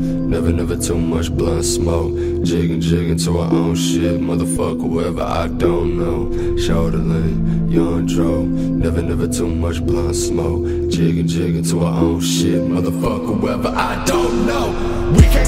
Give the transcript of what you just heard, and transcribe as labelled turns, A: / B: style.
A: Never, never too much blunt smoke. Jigging to our own shit. Motherfucker, whoever I don't know. Shoulder lane, young dro. Never, never too much blunt smoke. Jigging to our own shit. Motherfucker, whoever I don't know. We can't